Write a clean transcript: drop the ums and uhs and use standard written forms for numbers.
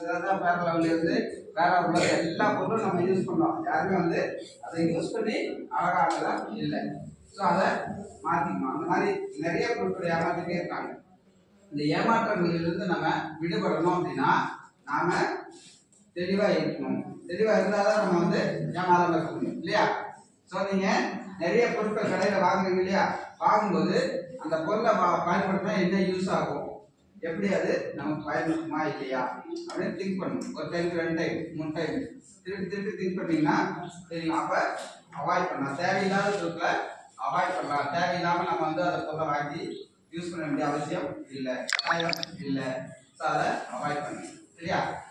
அதான் வேற லெவல்ல இருந்து வேற உள்ள எல்லா பொருளும் நம்ம யூஸ் பண்ணோம். யாருமே வந்து அதை யூஸ் பண்ணி அழகானதா இல்லை. ஸோ அதை மாற்றிக்கணும். அந்த மாதிரி நிறைய பொருட்களை ஏமாற்றிட்டே இருக்காங்க. இந்த ஏமாற்றங்களிலிருந்து நம்ம விடுபடணும் அப்படின்னா நாம தெளிவா இருக்கணும். தெளிவா இருந்தாதான் நம்ம வந்து ஏமாறாம இருக்க முடியும் இல்லையா? ஸோ நீங்க நிறைய பொருட்கள் கடையில் வாங்குறீங்க இல்லையா? வாங்கும்போது அந்த பொருளை பயன்படுத்தினா என்ன யூஸ் ஆகும், எப்படி அது நமக்கு பயன்படுத்துமா இல்லையா அப்படின்னு திங்க் பண்ணணும். ஒரு டைம் 2 டைம் 3 டைம் திருப்பி திங்க் பண்ணீங்கன்னா சரிங்களா? அப்ப அவாய்ட் பண்ணலாம். தேவையில்லாத பொருட்களை அவாய்ட் பண்ணலாம். தேவையில்லாம நம்ம வந்து அந்த பொருளை வாங்கி யூஸ் பண்ண வேண்டிய அவசியம் இல்லை, கட்டாயம் இல்லை. ஸோ அதை அவாய்ட் பண்ணணும் சரியா?